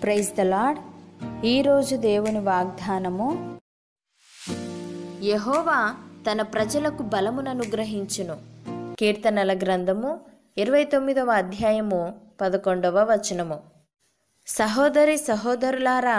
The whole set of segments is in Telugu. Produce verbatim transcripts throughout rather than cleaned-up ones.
Praise the lord. ఈరోజు దేవుని వాగ్దానము, యెహోవా తన ప్రజలకు బలముననుగ్రహించును. కీర్తనల గ్రంథము ఇరవై తొమ్మిదవ అధ్యాయము పదకొండవ వచనము. సహోదరి సహోదరులారా,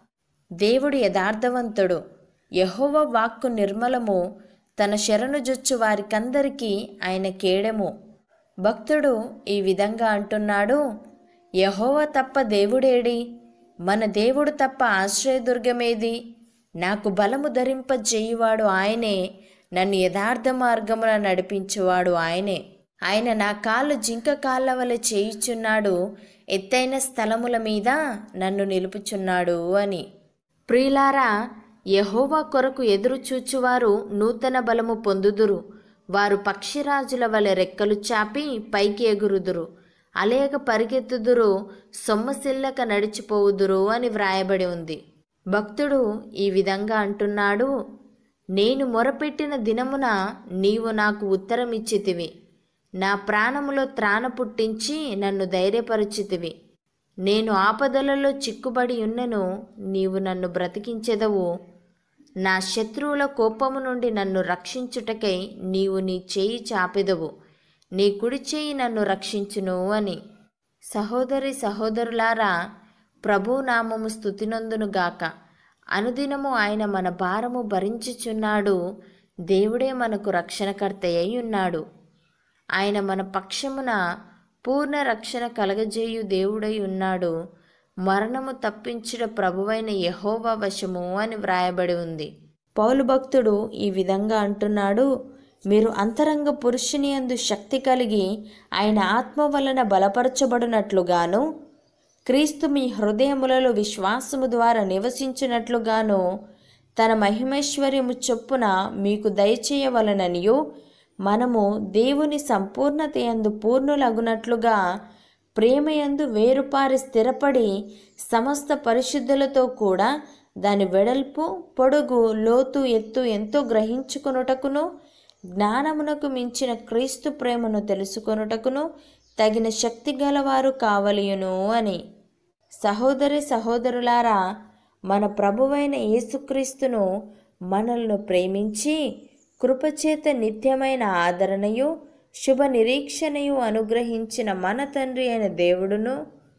దేవుడు యథార్థవంతుడు, యెహోవా వాక్కు నిర్మలము, తన శరణు జొచ్చు వారికందరికీ ఆయన కేడెము. భక్తుడు ఈ విధంగా అంటున్నాడు, యెహోవా తప్ప దేవుడేడి? మన దేవుడు తప్ప ఆశ్రయదుర్గమేది? నాకు బలము ధరింపజేయువాడు ఆయనే, నన్ను యథార్థ మార్గమున నడిపించువాడు ఆయనే. ఆయన నా కాళ్ళు జింక కాళ్ళ వలె చేయుచున్నాడు, ఎత్తైన స్థలముల మీద నన్ను నిలుపుచున్నాడు అని. ప్రియులారా, యెహోవా కొరకు ఎదురు చూచువారు నూతన బలము పొందుదురు. వారు పక్షిరాజుల వలె రెక్కలు చాపి పైకి ఎగురుదురు, అలేక పరిగెత్తుదురు, సొమ్మసిల్లక నడిచిపోవుదురు అని వ్రాయబడి ఉంది. భక్తుడు ఈ విధంగా అంటున్నాడు, నేను మొరపెట్టిన దినమున నీవు నాకు ఉత్తరమిచ్చితివి. నా ప్రాణములో త్రాణ పుట్టించి నన్ను ధైర్యపరచితివి. నేను ఆపదలలో చిక్కుబడి ఉన్నను, నీవు నన్ను బ్రతికించెదవు. నా శత్రువుల కోపము నుండి నన్ను రక్షించుటకై నీవు నీ చేయి చాపెదవు, నీ కుడి చేయి నన్ను రక్షించును అని. సహోదరి సహోదరులారా, ప్రభు నామము స్తుతినందునుగాక. అనుదినము ఆయన మన భారము భరించుచున్నాడు. దేవుడే మనకు రక్షణకర్త అయి ఉన్నాడు. ఆయన మన పక్షమున పూర్ణ రక్షణ కలగజేయు దేవుడై ఉన్నాడు. మరణము తప్పించుట ప్రభువైన యెహోవా వశము అని వ్రాయబడి ఉంది. పౌలు భక్తుడు ఈ విధంగా అంటున్నాడు, మీరు అంతరంగ పురుషుని యందు శక్తి కలిగి ఆయన ఆత్మ వలన బలపరచబడినట్లుగాను, క్రీస్తు మీ హృదయములలో విశ్వాసము ద్వారా నివసించినట్లుగాను తన మహిమైశ్వర్యము చొప్పున మీకు దయచేయవలననియు, మనము దేవుని సంపూర్ణత యందు పూర్ణులగునట్లుగా ప్రేమయందు వేరుపారి స్థిరపడి సమస్త పరిశుద్ధులతో కూడా దాని వెడల్పు పొడుగు లోతు ఎత్తు ఎంతో గ్రహించుకొనుటకును, జ్ఞానమునకు మించిన క్రీస్తు ప్రేమను తెలుసుకొనుటకును తగిన శక్తి గలవారు కావలియును అని. సహోదరి సహోదరులారా, మన ప్రభువైన యేసుక్రీస్తును మనల్ని ప్రేమించి కృపచేత నిత్యమైన ఆదరణయు శుభ నిరీక్షణయు అనుగ్రహించిన మన తండ్రి అయిన దేవుడును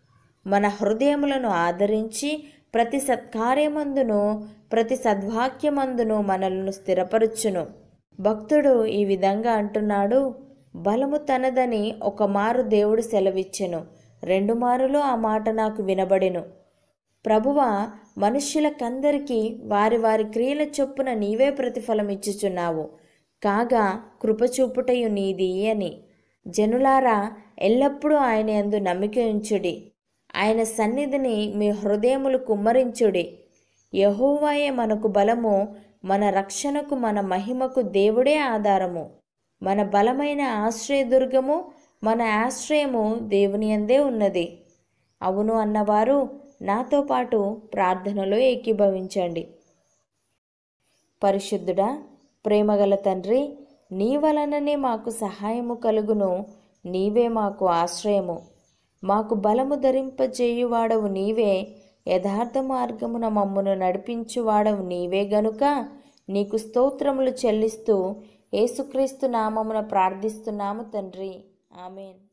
మన హృదయములను ఆదరించి ప్రతి సత్కార్యమందును ప్రతి సద్వాక్యమందును మనలను స్థిరపరచును. భక్తుడు ఈ విధంగా అంటున్నాడు, బలము తనదని ఒక మారు దేవుడు సెలవిచ్చెను, రెండు మారులో ఆ మాట నాకు వినబడెను. ప్రభువా, మనుష్యులకందరికీ వారి వారి క్రియల చొప్పున నీవే ప్రతిఫలం ఇచ్చుచున్నావు, కాగా కృపచూపుటయు నీది అని. జనులారా, ఎల్లప్పుడూ ఆయన యందు నమ్మిక ఉంచుడి, ఆయన సన్నిధిని మీ హృదయములు కుమ్మరించుడి. యెహోవాయే మనకు బలము, మన రక్షణకు మన మహిమకు దేవుడే ఆధారము. మన బలమైన ఆశ్రయదుర్గము, మన ఆశ్రయము దేవుని యందే ఉన్నది. అవును అన్నవారు నాతో పాటు ప్రార్థనలో ఏకీభవించండి. పరిశుద్ధుడా, ప్రేమగల తండ్రి, నీ వలననే మాకు సహాయము కలుగును. నీవే మాకు ఆశ్రయము, మాకు బలము ధరింపజేయువాడవు నీవే, యథార్థ మార్గమున మమ్మును నడిపించువాడవు నీవే గనుక నీకు స్తోత్రములు చెల్లిస్తూ యేసుక్రీస్తు నామమున ప్రార్థిస్తున్నాము తండ్రి. ఆమేన్.